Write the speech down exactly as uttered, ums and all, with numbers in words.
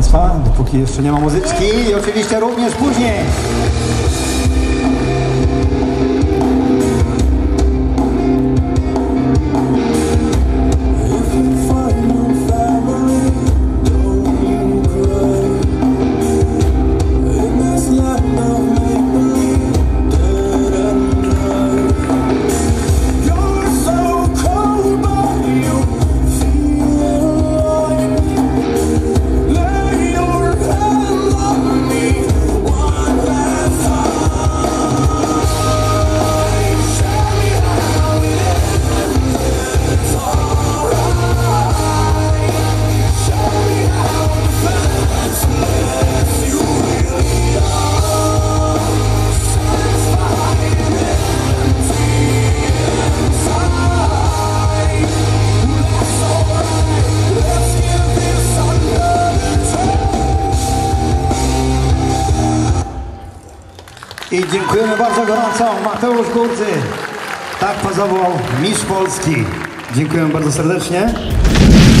Państwa, dopóki jeszcze nie ma muzyczki i oczywiście również później. I dziękujemy bardzo gorąco. Mateusz Gurdzy. Tak pozował mistrz Polski. Dziękujemy bardzo serdecznie.